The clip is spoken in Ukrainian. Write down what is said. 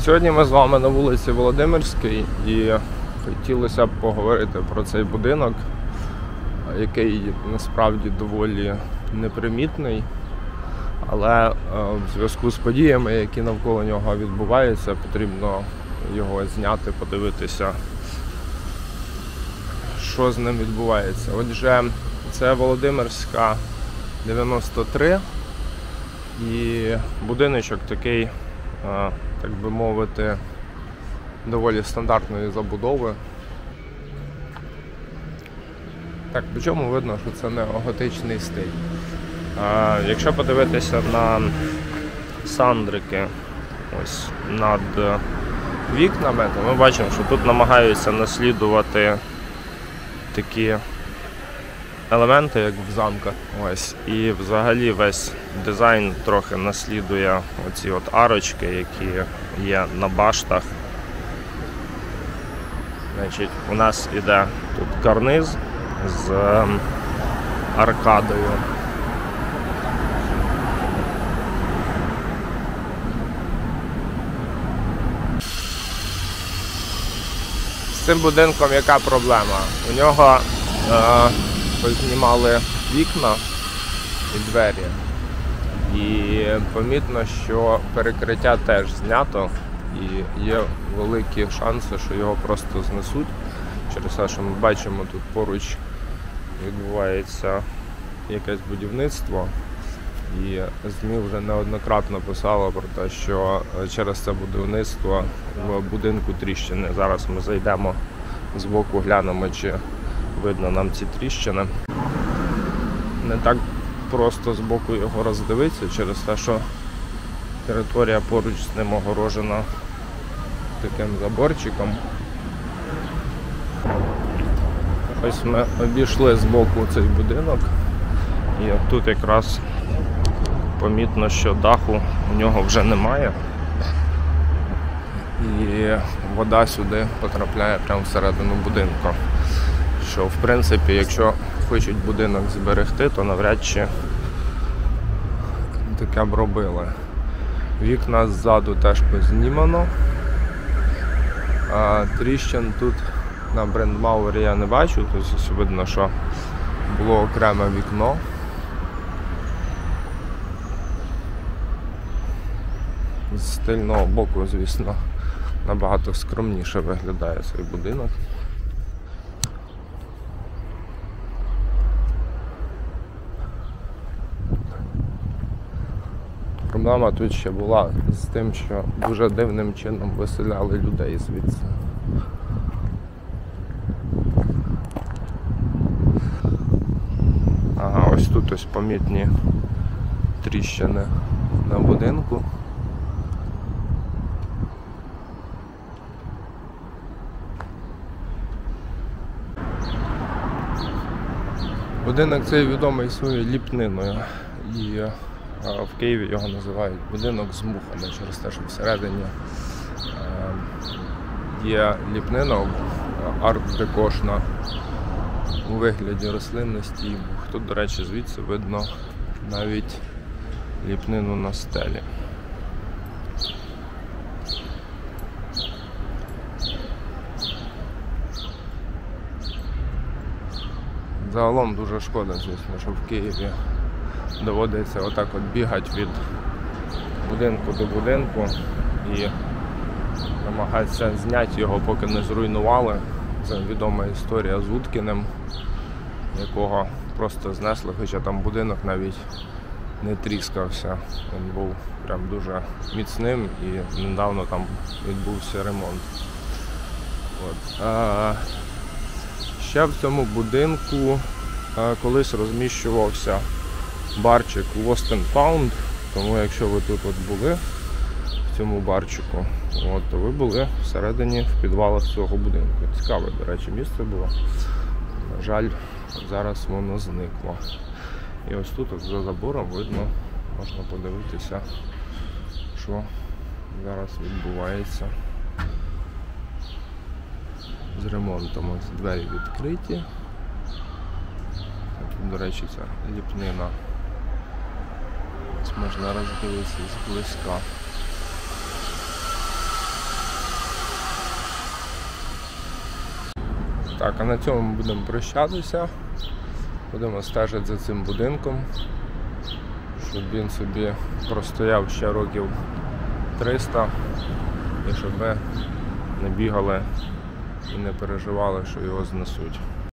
Сьогодні ми з вами на вулиці Володимирській і хотілося б поговорити про цей будинок, який насправді доволі непримітний, але в зв'язку з подіями, які навколо нього відбуваються, потрібно його зняти, подивитися, що з ним відбувається. Отже, це Володимирська, 93, і будиночок такий, так би мовити, доволі стандартної забудови. Так, по чому видно, що це неоготичний стиль. Якщо подивитися на сандрики ось над вікнами, то ми бачимо, що тут намагаються наслідувати такі елементи, як в замках. Ось. І взагалі весь дизайн трохи наслідує оці от арочки, які є на баштах. Значить, у нас іде тут карниз з аркадою. З цим будинком яка проблема? У нього познімали вікна і двері, і помітно, що перекриття теж знято, і є великі шанси, що його просто знесуть, через те, що ми бачимо, тут поруч відбувається якесь будівництво, і ЗМІ вже неоднократно писало про те, що через це будівництво в будинку тріщини. Зараз ми зайдемо збоку, глянемо, чи видно нам ці тріщини. Не так просто збоку його роздивитися, через те, що територія поруч з ним огорожена таким заборчиком. Ось ми обійшли збоку цей будинок, і тут якраз помітно, що даху у нього вже немає, і вода сюди потрапляє прямо всередину будинку. Що, в принципі, якщо хочуть будинок зберегти, то навряд чи таке б робили. Вікна ззаду теж познімано. Тріщин тут на брендмауері я не бачу, тобто видно, що було окреме вікно. З тильного боку, звісно, набагато скромніше виглядає цей будинок. Проблема тут ще була з тим, що дуже дивним чином виселяли людей звідси. Ага, ось тут ось помітні тріщини на будинку. Будинок цей відомий своєю ліпниною, і в Києві його називають будинок з мухами, через те, що всередині є ліпнина арт-декошна у вигляді рослинності і мух. Тут, до речі, звідси видно навіть ліпнину на стелі. Загалом дуже шкода, звісно, що в Києві доводиться отак от бігати від будинку до будинку і намагатися зняти його, поки не зруйнували. Це відома історія з Уткіним, якого просто знесли, хоча там будинок навіть не тріскався. Він був прям дуже міцним і недавно там відбувся ремонт. От. Ще в цьому будинку колись розміщувався барчик Lost and Found, тому якщо ви тут от були в цьому барчику, то ви були всередині в підвалах цього будинку. Цікаве, до речі, місце було. На жаль, зараз воно зникло. І ось тут от за забором видно, можна подивитися, що зараз відбувається з ремонтом. Ось двері відкриті. Тут, до речі, ця ліпнина. Ось можна роздивитися зблизька. Так, а на цьому ми будемо прощатися. Будемо стежити за цим будинком, щоб він собі простояв ще років 300 і щоб ми не бігали і не переживали, що його знесуть.